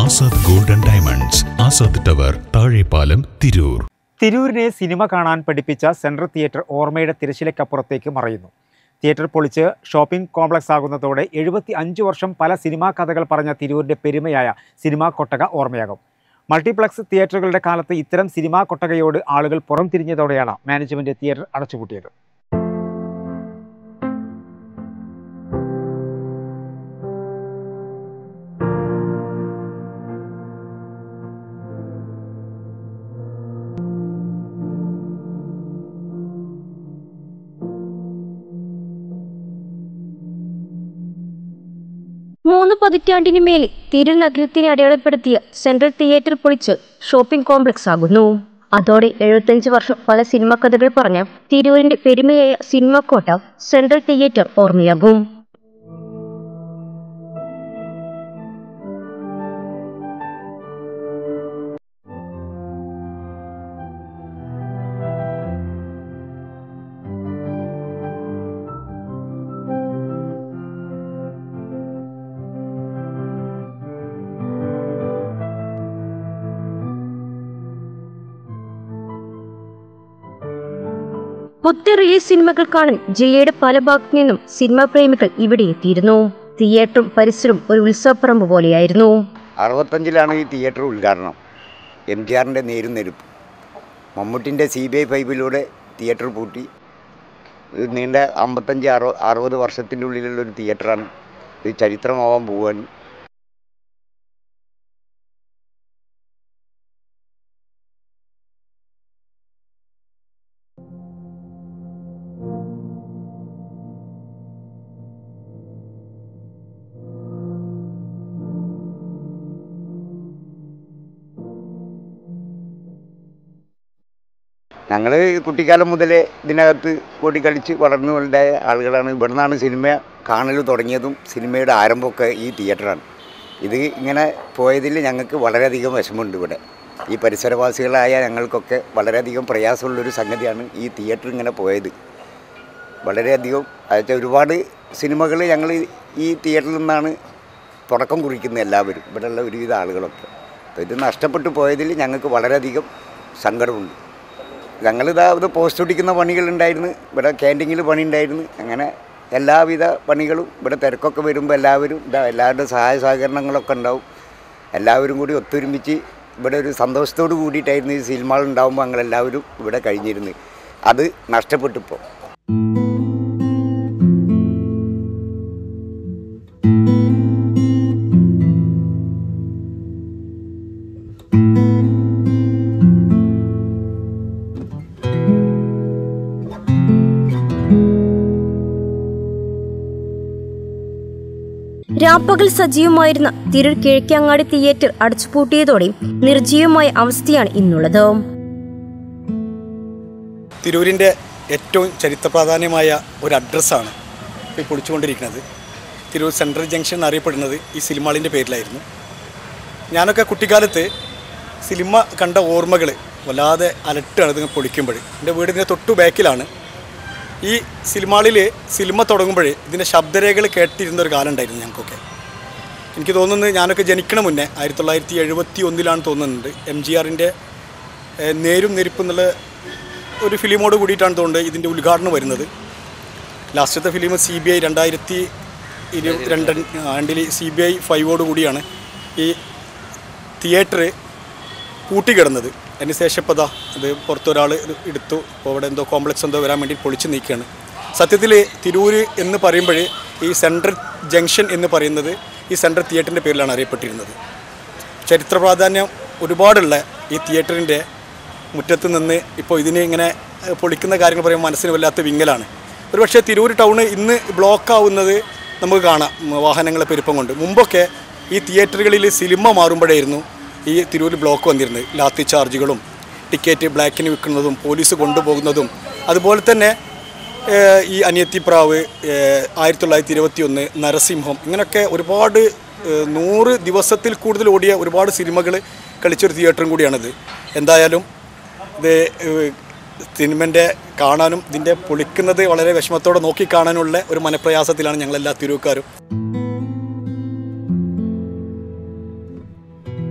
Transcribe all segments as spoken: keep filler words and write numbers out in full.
Azad golden diamonds, Azad tower, Thazhepalam, Tirur. തിരൂരിനെ cinema കാണാൻ പഠിപ്പിച്ച സെൻട്രൽ തിയേറ്റർ ഓർമ്മയുടെ തിരശ്ശീലയ്ക്കപ്പുറത്തേക്ക് മറയുന്നു. തിയേറ്റർ പൊളിച്ച് ഷോപ്പിംഗ് കോംപ്ലക്സ് ആകുന്നതോടെ എഴുപത്തി അഞ്ച് വർഷം പല സിനിമാ കഥകൾ പറഞ്ഞ തിരൂരിൻ്റെ പെരുമയായ സിനിമാ കൊട്ടക ഓർമ്മയാകും. മൾട്ടിപ്ലക്സ് തിയേറ്ററുകളുടെ കാലത്ത് ഇത്തരം സിനിമാ കൊട്ടകയോട് ആളുകൾ പുറം തിരിഞ്ഞതോടെയാണ് മാനേജ്മെന്റ് തിയേറ്റർ അടച്ചുപൂട്ടിയത്. മൂന്ന് പതിറ്റാണ്ടിന് മേൽ തിരൂർ നഗരത്തിനെ അടയാളപ്പെടുത്തിയ സെൻട്രൽ തിയേറ്റർ പൊളിച്ച് ഷോപ്പിംഗ് കോംപ്ലക്സ് ആകുന്നു. അതോടെ എഴുപത്തഞ്ച് വർഷം പല സിനിമാ കഥകൾ പറഞ്ഞ തിരൂരിന്റെ പെരുമയായ സിനിമാ കോട്ട സെൻട്രൽ തിയേറ്റർ ഓർമ്മയാകും. ഒത്ത റിലീസ് സിനിമകൾ കാണാൻ ജില്ലയുടെ പല ഭാഗത്തു നിന്നും സിനിമാ പ്രേമികൾ ഇവിടെ എത്തിയിരുന്നു. തിയേറ്ററും പരിസരവും ഒരു ഉത്സവപ്പറമ്പ് പോലെയായിരുന്നു. അറുപത്തഞ്ചിലാണ് ഈ തിയേറ്റർ ഉദ്ഘാടനം. എം ജി ആറിൻ്റെ നേരും നെരുപ്പ്. മമ്മൂട്ടിൻ്റെ സി ബി ഐ ഫൈവിലൂടെ തിയേറ്റർ പൂട്ടി. നീണ്ട അമ്പത്തഞ്ച് അറു അറുപത് വർഷത്തിൻ്റെ ഉള്ളിലുള്ളൊരു തിയേറ്ററാണ്. ഇത് ചരിത്രമാവാൻ പോവാൻ. ഞങ്ങൾ കുട്ടിക്കാലം മുതലേ ഇതിനകത്ത് കൂടിക്കളിച്ച് വളർന്നു വലുതായ ആളുകളാണ്. ഇവിടെ നിന്നാണ് സിനിമ കാണൽ തുടങ്ങിയതും സിനിമയുടെ ആരംഭമൊക്കെ ഈ തിയേറ്ററാണ്. ഇത് ഇങ്ങനെ പോയതിൽ ഞങ്ങൾക്ക് വളരെയധികം വിഷമമുണ്ട്. ഇവിടെ ഈ പരിസരവാസികളായ ഞങ്ങൾക്കൊക്കെ വളരെയധികം പ്രയാസമുള്ളൊരു സംഗതിയാണ് ഈ തിയേറ്റർ ഇങ്ങനെ പോയത്. വളരെയധികം അതായത് ഒരുപാട് സിനിമകൾ ഞങ്ങൾ ഈ തിയേറ്ററിൽ നിന്നാണ് തുടക്കം കുറിക്കുന്നത് എല്ലാവരും, ഇവിടെയുള്ള ഒരുവിധ ആളുകളൊക്കെ. അപ്പോൾ ഇത് നഷ്ടപ്പെട്ടു പോയതിൽ ഞങ്ങൾക്ക് വളരെയധികം സങ്കടമുണ്ട്. ഞങ്ങളിതാ ഇത് പോസ്റ്റ് ഒട്ടിക്കുന്ന പണികളുണ്ടായിരുന്നു, ഇവിടെ ക്യാൻറ്റീനിൽ പണി ഉണ്ടായിരുന്നു. അങ്ങനെ എല്ലാവിധ പണികളും ഇവിടെ തിരക്കൊക്കെ വരുമ്പോൾ എല്ലാവരും ഇതാ എല്ലാവരുടെ സഹായ സഹകരണങ്ങളൊക്കെ ഉണ്ടാവും. എല്ലാവരും കൂടി ഒത്തൊരുമിച്ച് ഇവിടെ ഒരു സന്തോഷത്തോട് കൂടിയിട്ടായിരുന്നു ഈ സിനിമകൾ ഉണ്ടാകുമ്പോൾ ഞങ്ങളെല്ലാവരും ഇവിടെ കഴിഞ്ഞിരുന്നത്. അത് നഷ്ടപ്പെട്ടിപ്പോൾ. രാപ്പകൽ സജീവമായിരുന്ന തിരൂർ കിഴക്കങ്ങാടി തിയേറ്റർ അടച്ചുപൂട്ടിയതോടെ നിർജീവമായ അവസ്ഥയാണ് ഇന്നുള്ളത്. തിരൂരിൻ്റെ ഏറ്റവും ചരിത്ര പ്രാധാന്യമായ ഒരു അഡ്രസ്സാണ് ഇപ്പോൾ പൊളിച്ചുകൊണ്ടിരിക്കുന്നത്. തിരൂർ സെൻട്രൽ ജംഗ്ഷൻ എന്നറിയപ്പെടുന്നത് ഈ സിനിമാളിൻ്റെ പേരിലായിരുന്നു. ഞാനൊക്കെ കുട്ടിക്കാലത്ത് സിനിമ കണ്ട ഓർമ്മകൾ വല്ലാതെ അലട്ടാണ് ഇതിങ്ങനെ പൊളിക്കുമ്പോൾ. എൻ്റെ വീടിൻ്റെ തൊട്ടു ബാക്കിലാണ്. ഈ സിനിമാളിൽ സിനിമ തുടങ്ങുമ്പോൾ ഇതിൻ്റെ ശബ്ദരേഖകൾ കേട്ടിരുന്ന ഒരു കാലം ഉണ്ടായിരുന്നു ഞങ്ങൾക്കൊക്കെ. എനിക്ക് തോന്നുന്നത് ഞാനൊക്കെ ജനിക്കണ മുന്നേ ആയിരത്തി തൊള്ളായിരത്തി എഴുപത്തി ഒന്നിലാണ് തോന്നുന്നുണ്ട് എം ജി ആറിൻ്റെ നേരും നെരുപ്പ് എന്നുള്ള ഒരു ഫിലിമോട് കൂടിയിട്ടാണ് തോന്നുന്നത് ഇതിൻ്റെ ഉദ്ഘാടനം വരുന്നത്. ലാസ്റ്റത്തെ ഫിലിം സി ബി ഐ രണ്ടായിരത്തി ഇരു രണ്ട് ആണ്ടിൽ സി ബി ഐ ഫൈവോട് കൂടിയാണ് ഈ തിയേറ്റർ പൂട്ടിക്കിടന്നത്. അതിന് ശേഷം ഇപ്പോൾ അതാ അത് പുറത്തൊരാൾ എടുത്തു. ഇപ്പോൾ അവിടെ എന്തോ കോംപ്ലക്സ് എന്തോ വരാൻ വേണ്ടി പൊളിച്ച് നീക്കുകയാണ്. സത്യത്തിൽ തിരൂർ എന്ന് പറയുമ്പോൾ ഈ സെൻട്രൽ ജംഗ്ഷൻ എന്ന് പറയുന്നത് ഈ സെൻട്രൽ തിയേറ്ററിൻ്റെ പേരിലാണ് അറിയപ്പെട്ടിരുന്നത്. ചരിത്ര പ്രാധാന്യം ഒരുപാടുള്ള ഈ തിയേറ്ററിൻ്റെ മുറ്റത്ത് നിന്ന് ഇപ്പോൾ ഇതിനെ ഇങ്ങനെ പൊളിക്കുന്ന കാര്യങ്ങൾ പറയുമ്പോൾ മനസ്സിന് വല്ലാത്ത വിങ്ങലാണ്. ഒരുപക്ഷെ തിരൂർ ടൗണ് ഇന്ന് ബ്ലോക്കാവുന്നത് നമുക്ക് കാണാം വാഹനങ്ങളെ പെരുപ്പം കൊണ്ട്. മുമ്പൊക്കെ ഈ തിയേറ്ററുകളിൽ സിനിമ മാറുമ്പോഴായിരുന്നു ഈ തിരൂർ ബ്ലോക്ക് വന്നിരുന്നത്. ലാത്തി ചാർജുകളും ടിക്കറ്റ് ബ്ലാക്കിന് വിൽക്കുന്നതും പോലീസ് കൊണ്ടുപോകുന്നതും അതുപോലെ തന്നെ ഈ അനിയത്തിപ്രാവ്, ആയിരത്തി തൊള്ളായിരത്തി ഇരുപത്തി ഒന്ന്, നരസിംഹം, ഇങ്ങനെയൊക്കെ ഒരുപാട് നൂറ് ദിവസത്തിൽ കൂടുതൽ ഓടിയ ഒരുപാട് സിനിമകൾ കളിച്ചൊരു തിയേറ്ററും കൂടിയാണിത്. എന്തായാലും ഇത് സിനിമൻ്റെ കാണാനും ഇതിൻ്റെ പൊളിക്കുന്നത് വളരെ വിഷമത്തോടെ നോക്കിക്കാണാനുള്ള ഒരു മനപ്രയാസത്തിലാണ് ഞങ്ങളെല്ലാ തിരൂക്കാരും.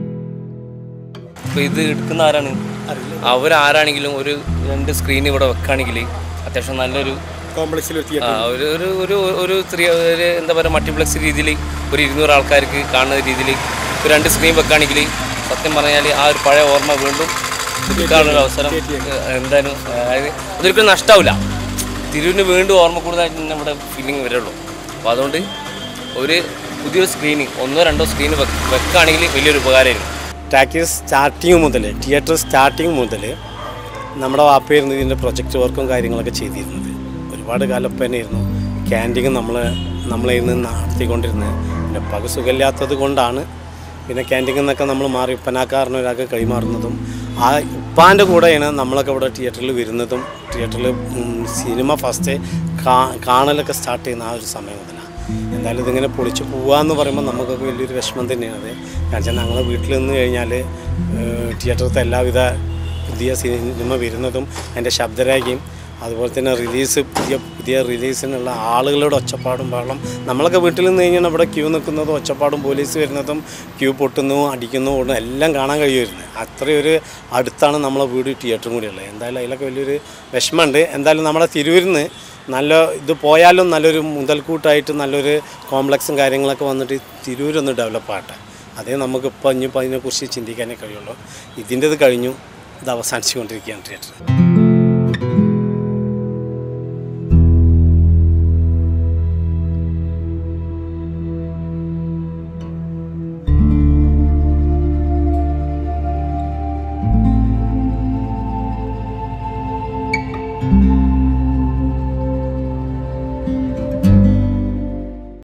ഇപ്പോൾ ഇത് എടുക്കുന്ന ആരാണ്, അവരാരാണെങ്കിലും ഒരു രണ്ട് സ്ക്രീൻ ഇവിടെ വെക്കുകയാണെങ്കിൽ അത്യാവശ്യം നല്ലൊരു കോംപ്ലക്സിൽ ആ ഒരു ഒരു ഒരു ഒരു ത്രീ ഒരു എന്താ പറയുക മൾട്ടിപ്ലക്സ് രീതിയിൽ ഒരു ഇരുന്നൂറ് ആൾക്കാർക്ക് കാണുന്ന രീതിയിൽ ഒരു രണ്ട് സ്ക്രീൻ വെക്കുകയാണെങ്കിൽ സത്യം പറഞ്ഞാൽ ആ ഒരു പഴയ ഓർമ്മ വീണ്ടും പുതുക്കാനുള്ളൊരു അവസരം എന്തായാലും അതായത് അതൊരിക്കലും നഷ്ടാവില്ല. തിരൂരിന് വീണ്ടും ഓർമ്മ കൂടുതലായിട്ട് തന്നെ ഇവിടെ ഫീലിംഗ് വരുള്ളൂ. അപ്പോൾ അതുകൊണ്ട് ഒരു പുതിയൊരു സ്ക്രീനിങ് ഒന്നോ രണ്ടോ സ്ക്രീൻ വെക്കുകയാണെങ്കിൽ വലിയൊരു ഉപകാരമായിരുന്നു. ടാക്കീസ് സ്റ്റാർട്ടിങ് മുതൽ തിയേറ്റർ സ്റ്റാർട്ടിങ് മുതൽ നമ്മുടെ വാപ്പയായിരുന്നു ഇതിൻ്റെ പ്രൊജക്റ്റ് വർക്കും കാര്യങ്ങളൊക്കെ ചെയ്തിരുന്നത്. ഒരുപാട് കാലപ്പനായിരുന്നു ക്യാൻറ്റീൻ നമ്മൾ നമ്മളെ ഇന്ന് നടത്തിക്കൊണ്ടിരുന്നത്. പിന്നെ പക സുഖമില്ലാത്തത് കൊണ്ടാണ് പിന്നെ ക്യാൻറ്റീനിൽ നിന്നൊക്കെ നമ്മൾ മാറി ഉപ്പനാക്കാരന് ഒരാൾക്ക് കൈമാറുന്നതും ആ ഉപ്പാൻ്റെ കൂടെയാണ് നമ്മളൊക്കെ ഇവിടെ തിയേറ്ററിൽ വരുന്നതും തിയേറ്ററിൽ സിനിമ ഫസ്റ്റ് കാ കാണലൊക്കെ സ്റ്റാർട്ട് ചെയ്യുന്ന ആ ഒരു സമയം മുതലാണ്. എന്തായാലും ഇതിങ്ങനെ പൊളിച്ച് പോകാമെന്ന് പറയുമ്പോൾ നമുക്കൊക്കെ വലിയൊരു വിഷമം തന്നെയാണ്. കാരണം വെച്ചാൽ ഞങ്ങൾ വീട്ടിൽ നിന്ന് കഴിഞ്ഞാൽ തിയേറ്ററിലത്തെ എല്ലാവിധ പുതിയ സിനിമ വരുന്നതും അതിൻ്റെ ശബ്ദരേഖയും അതുപോലെ തന്നെ റിലീസ് പുതിയ പുതിയ റിലീസിനുള്ള ആളുകളുടെ ഒച്ചപ്പാടും ബഹളം. നമ്മളൊക്കെ വീട്ടിൽ നിന്ന് കഴിഞ്ഞാൽ ഇവിടെ ക്യൂ നിൽക്കുന്നതും ഒച്ചപ്പാടും പോലീസ് വരുന്നതും ക്യൂ പൊട്ടുന്നു അടിക്കുന്നു ഓടുന്നു എല്ലാം കാണാൻ കഴിയുമായിരുന്നു. അത്രയൊരു അടുത്താണ് നമ്മളെ വീട് തിയേറ്ററും കൂടിയുള്ളത്. എന്തായാലും അതിലൊക്കെ വലിയൊരു വിഷമമുണ്ട്. എന്തായാലും നമ്മുടെ തിരൂരിൽ നിന്ന് നല്ല ഇത് പോയാലും നല്ലൊരു മുതൽക്കൂട്ടായിട്ട് നല്ലൊരു കോംപ്ലക്സും കാര്യങ്ങളൊക്കെ വന്നിട്ട് തിരൂരൊന്ന് ഡെവലപ്പാകട്ടെ. അതേ നമുക്കിപ്പോൾ ഇനിയിപ്പോൾ അതിനെക്കുറിച്ച് ചിന്തിക്കാനേ കഴിയുള്ളൂ. ഇതിൻ്റെത് കഴിഞ്ഞു, ഇത് അവസാനിച്ചുകൊണ്ടിരിക്കുകയാണ് തിയേറ്റർ.